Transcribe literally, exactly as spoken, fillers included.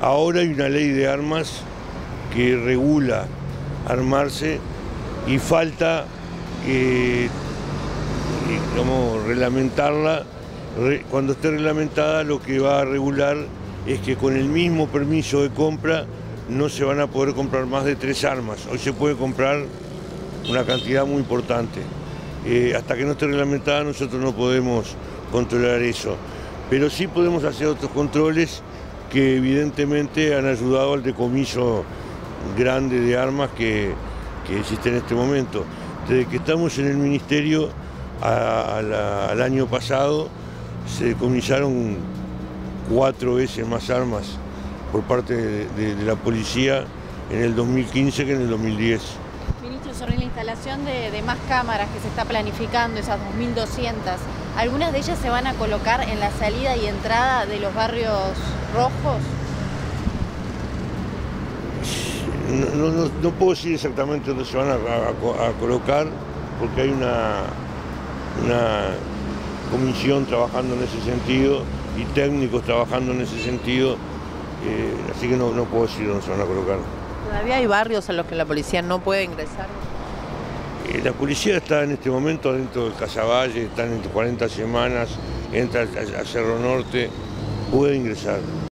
Ahora hay una ley de armas que regula armarse y falta eh, digamos, reglamentarla. Cuando esté reglamentada, lo que va a regular es que con el mismo permiso de compra no se van a poder comprar más de tres armas. Hoy se puede comprar una cantidad muy importante. Eh, hasta que no esté reglamentada nosotros no podemos controlar eso. Pero sí podemos hacer otros controles que evidentemente han ayudado al decomiso grande de armas que, que existe en este momento. Desde que estamos en el Ministerio, a, a la, al año pasado, se decomisaron cuatro veces más armas por parte de, de, de la policía en el dos mil quince que en el dos mil diez. Ministro, sobre la instalación de, de más cámaras que se está planificando, esas dos mil doscientas, ¿algunas de ellas se van a colocar en la salida y entrada de los barrios rojos? No, no, no, no puedo decir exactamente dónde se van a, a, a colocar, porque hay una, una comisión trabajando en ese sentido y técnicos trabajando en ese sentido, eh, así que no, no puedo decir dónde se van a colocar. ¿Todavía hay barrios a los que la policía no puede ingresar? Eh, la policía está en este momento dentro del Casaballe, están entre cuarenta semanas, entra a Cerro Norte, puede ingresar.